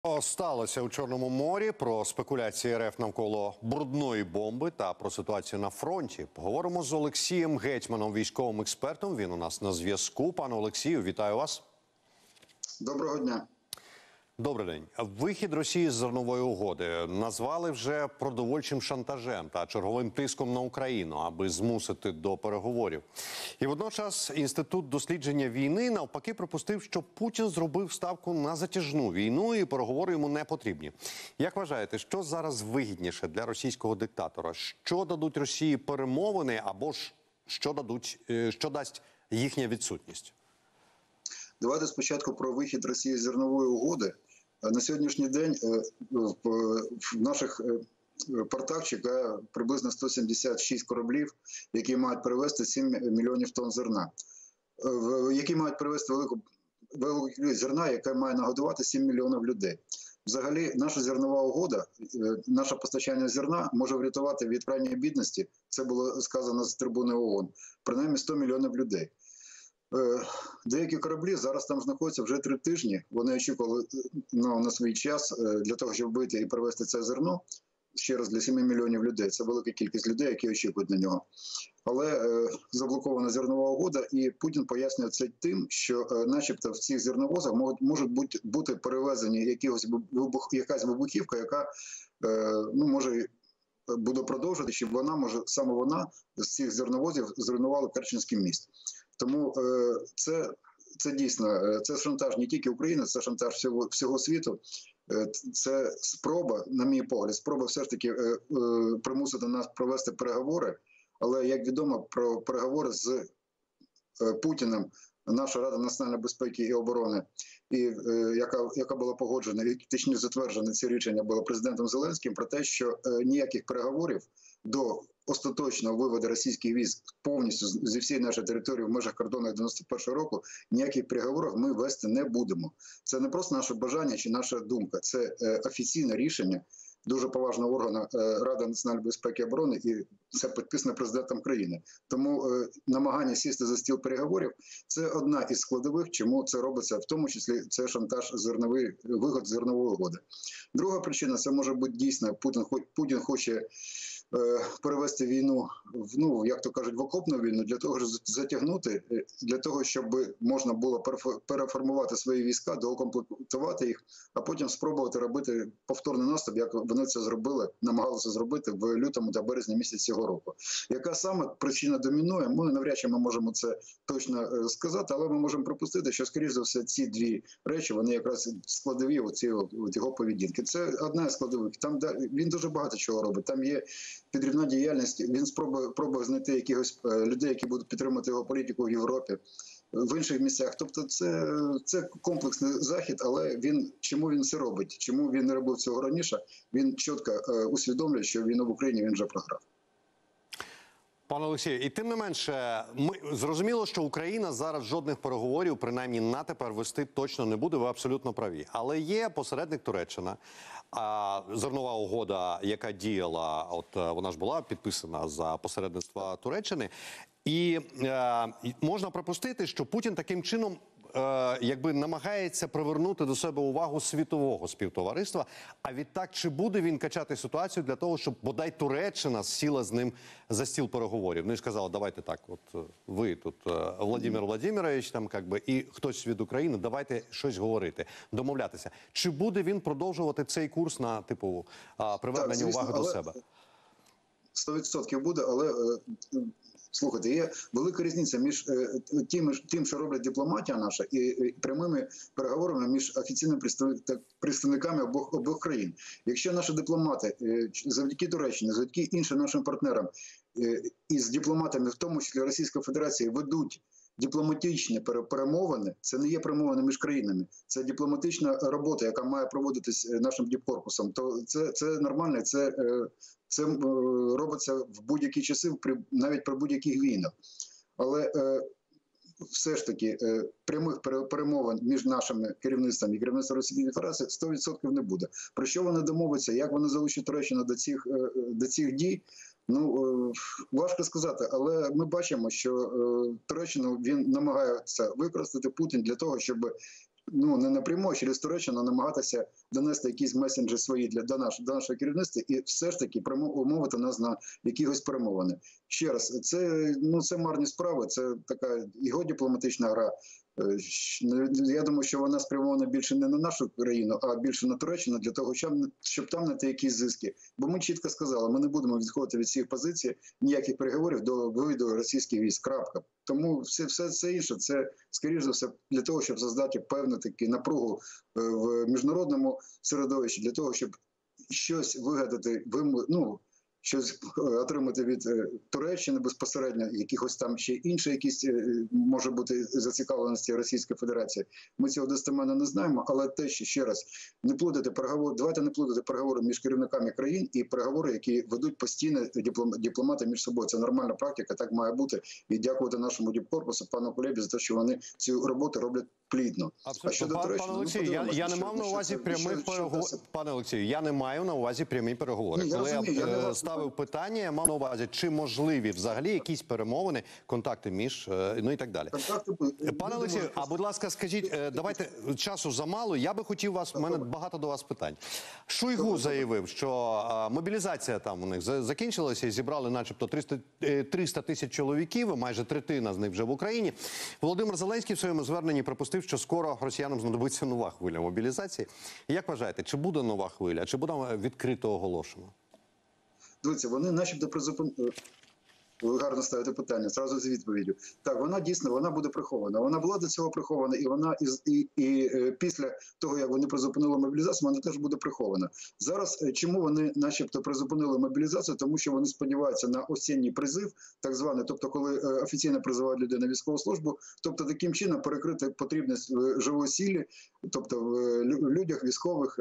Сталося у Чорному морі, про спекуляції РФ навколо брудної бомби та про ситуацію на фронті. Поговоримо з Олексієм Гетьманом, військовим експертом. Він у нас на зв'язку. Пане Олексію, вітаю вас. Доброго дня. Добрий день. Вихід Росії з зернової угоди назвали вже продовольчим шантажем та черговим тиском на Україну, аби змусити до переговорів. І водночас Інститут дослідження війни навпаки припустив, що Путін зробив ставку на затяжну війну і переговори йому не потрібні. Як вважаєте, що зараз вигідніше для російського диктатора? Що дадуть Росії перемовини або ж що дасть їхня відсутність? Давайте спочатку про вихід Росії з зернової угоди. На сьогоднішній день в наших портах чекає приблизно 176 кораблів, які мають перевезти 7 мільйонів тонн зерна. Які мають перевезти велику кількість зерна, яка має нагодувати 7 мільйонів людей. Взагалі, наша зернова угода, наше постачання зерна може врятувати від крайньої бідності, це було сказано з трибуни ООН, принаймні 100 мільйонів людей. Деякі кораблі зараз там знаходяться вже 3 тижні. Вони очікували на свій час для того, щоб вийти і привезти це зерно. Ще раз, для 7 мільйонів людей. Це велика кількість людей, які очікують на нього. Але заблокована зернова угода, і Путін пояснює це тим, що начебто в цих зерновозах можуть бути перевезені якась вибухівка, яка може буде продовжувати, щоб саме вона з цих зерновозів зруйнувала Керченський міст. Тому це дійсно, це шантаж не тільки України, це шантаж всього світу. Це спроба, на мій погляд, спроба все ж таки примусити нас провести переговори. Але, як відомо, про переговори з Путіним наша Рада національної безпеки і оборони, яка була погоджена, точніше затверджена, ці рішення було президентом Зеленським, про те, що ніяких переговорів до остаточного виводу російських військ повністю зі всієї нашої території в межах кордону 91-го року, ніяких переговорів ми вести не будемо. Це не просто наше бажання чи наша думка, це офіційне рішення дуже поважного органу Ради національної безпеки і оборони, і це підписано президентом країни. Тому намагання сісти за стіл переговорів – це одна із складових, чому це робиться, в тому числі це шантаж вигод зернової угоди. Друга причина – це може бути дійсно, Путін хоче перевести війну, як то кажуть, в окопну війну, для того, щоб затягнути, для того, щоб можна було переформувати свої війська, доукомплектувати їх, а потім спробувати робити повторний наступ, як вони це зробили, намагалися зробити в лютому та березні місяці цього року. Яка саме причина домінує, ми навряд чи ми можемо це точно сказати, але ми можемо припустити, що, скоріш за все, ці дві речі, вони якраз складові його поведінки. Це одна з складових. Там він дуже багато чого робить. Там є підривна діяльність, він пробує знайти якихось людей, які будуть підтримати його політику в Європі, в інших місцях. Тобто це комплексний захід, але чому він це робить? Чому він не робив цього раніше? Він чітко усвідомлює, що війну в Україні він вже програв. Пане Олексію, і тим не менше, зрозуміло, що Україна зараз жодних переговорів, принаймні на тепер, вести точно не буде, ви абсолютно праві. Але є посередник Туреччина, зернова угода, яка діяла, вона ж була підписана за посередництва Туреччини, і можна припустити, що Путін таким чином намагається привернути до себе увагу світового співтовариства, а відтак, чи буде він качати ситуацію для того, щоб бодай Туреччина сіла з ним за стіл переговорів? Ну і сказала, давайте так, ви тут, Владимир Владимирович, і хтось від України, давайте щось говорити, домовлятися. Чи буде він продовжувати цей курс на, привернення уваги до себе? 100% буде, але... Слухайте, є велика різниця між тим, що роблять дипломатія наша, і прямими переговорами між офіційними представниками обох країн. Якщо наші дипломати, завдяки Туреччині, завдяки іншим нашим партнерам, із дипломатами, в тому числі Російської Федерації, ведуть дипломатичні перемовини, це не є перемовини між країнами, це дипломатична робота, яка має проводитись нашим дипкорпусом, то це нормально, це робиться в будь-які часи, навіть при будь-яких війнах. Але все ж таки прямих перемовин між нашими керівництвами і керівництвом Російської Федерації 100% не буде. Про що вони домовляться, як вони залучать Туреччину до цих дій, важко сказати, але ми бачимо, що Туреччину він намагається використати Путін для того, щоб ну не напряму, а через Туреччину намагатися донести якісь месенджі свої до нашого керівництва і все ж таки умовити нас на якихось перемовини. Ще раз, це марні справи, це така його дипломатична гра. Я думаю, що вона спрямована більше не на нашу країну, а більше на Туреччину, для того, щоб там знайти якісь зиски. Бо ми чітко сказали, ми не будемо відходити від всіх позицій, ніяких переговорів до виводу російських військ. Крапка. Тому все це інше, це, скоріш за все, для того, щоб создати певну таку напругу в міжнародному середовищі, для того, щоб щось вигадати, щось отримати від Туреччини безпосередньо, якихось там ще інші якісь може бути зацікавленості Російської Федерації. Ми цього достеменно не знаємо, але те, що ще раз давайте не плутати переговори між керівниками країн і переговори, які ведуть постійно дипломати між собою. Це нормальна практика, так має бути. І дякувати нашому дипкорпусу, пану Кулебі, за те, що вони цю роботу роблять плідно. Абсолютно. Пане Олексію, я не мав на увазі прямих переговорів. Пане Олексію, я не маю на увазі прямі переговори. Коли я ставив питання, я мав на увазі, чи можливі взагалі якісь перемовини, контакти між, ну і так далі. Пане Олексію, а будь ласка, скажіть, давайте, часу замало, я би хотів вас, у мене багато до вас питань. Шойгу заявив, що мобілізація там у них закінчилася і зібрали начебто 300 тисяч чоловіків, майже третина з них вже в Україні. Володимир Зеленський в своєму зверненні припустив, що скоро росіянам знадобиться нова хвиля мобілізації. Як вважаєте, чи буде нова хвиля, чи буде відкрито оголошено? Дивіться, вони начебто призупинили. Ви гарно ставите питання, зразу з відповіддю. Так, вона дійсно, вона буде прихована. Вона була до цього прихована, і вона після того, як вони призупинили мобілізацію, вона теж буде прихована. Зараз, чому вони начебто призупинили мобілізацію? Тому що вони сподіваються на осінній призив, так званий, тобто коли офіційно призивають людей на військову службу, тобто таким чином перекрити потрібність в живої силі, тобто в людях військових,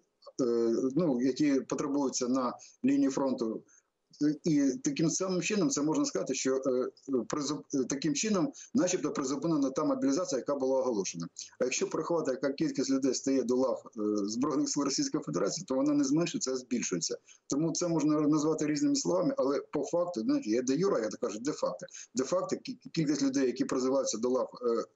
які потребуються на лінії фронту. І таким самим чином це можна сказати, що таким чином начебто призупинена та мобілізація, яка була оголошена. А якщо порахувати, яка кількість людей стає до лав Збройних сил Російської Федерації, то вона не зменшується, а збільшується. Тому це можна назвати різними словами, але по факту, знаєте, є де юра, я так кажу, де факти. Де факти, кількість людей, які призиваються до лав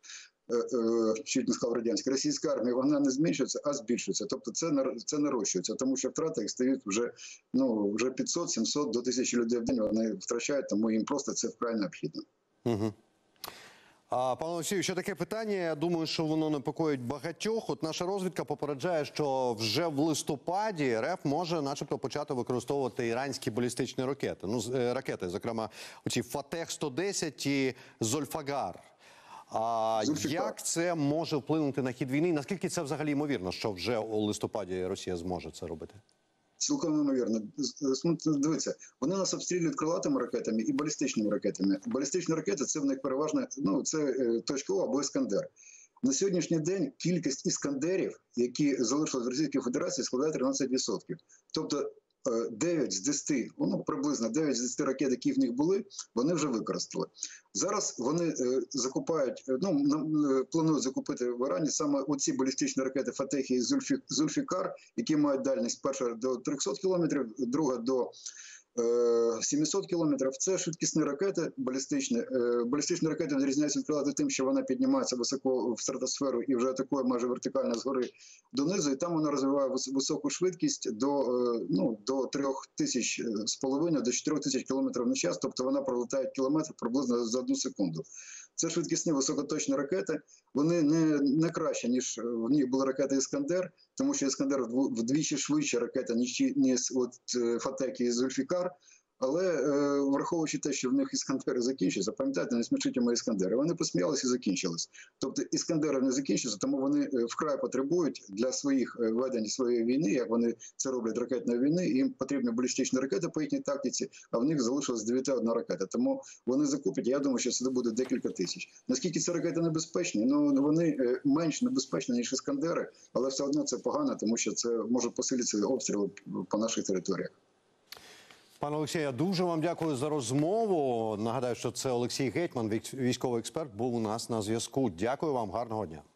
чуть не сказав радянська, російська армія, вона не зменшується, а збільшується. Тобто це нарощується, тому що втрати їх стають вже 500, 700 до 1000 людей в день вони втрачають, тому їм просто це вкрай необхідно. Угу. Пане Олексію, ще таке питання, я думаю, що воно непокоїть багатьох. От наша розвідка попереджає, що вже в листопаді РФ може начебто почати використовувати іранські балістичні ракети, зокрема оці Фатех-110 і Зольфагар. Як це може вплинути на хід війни? Наскільки це взагалі ймовірно, що вже у листопаді Росія зможе це робити? Цілком ймовірно. Дивіться, вони нас обстрілюють крилатими ракетами і балістичними ракетами. Балістичні ракети – це в них переважно, це точково або Іскандер. На сьогоднішній день кількість Іскандерів, які залишились в Російській Федерації, складає 13%. Тобто 9 з 10, приблизно 9 з 10 ракет, які в них були, вони вже використали. Зараз вони закупають, планують закупити в Ірані саме оці балістичні ракети Фатех і Зульфікар, які мають дальність перша до 300 кілометрів, друга до 700 кілометрів. Це швидкісні ракети балістичні. Балістичні ракети відрізняються від крилатих тим, що вона піднімається високо в стратосферу і вже атакує майже вертикально згори донизу. І там вона розвиває високу швидкість до 3500 до 4000 кілометрів на час.Тобто вона пролетає кілометр приблизно за 1 секунду. Це швидкісні високоточні ракети. Вони не краще, ніж в них були ракети «Іскандер», тому що «Іскандер» вдвічі швидше ракета, ніж Фатех і Зульфікар. Але враховуючи те, що в них «Іскандери» закінчаться, пам'ятаєте, не смішіть мої «Іскандери», вони посміялися і закінчились. Тобто «Іскандери» не закінчаться, тому вони вкрай потребують для своїх ведень своєї війни, як вони це роблять ракетної війни, їм потрібні балістичні ракети по їхній тактиці, а в них залишилось 9 ракета. Тому вони закупять, я думаю, що це буде декілька тисяч. Наскільки ці ракети небезпечні? Вони менш небезпечні, ніж «Іскандери», але все одно це погано, тому що це може посилитися обстріли по наших територіях. Пане Олексію, я дуже вам дякую за розмову. Нагадаю, що це Олексій Гетьман, військовий експерт, був у нас на зв'язку. Дякую вам, гарного дня.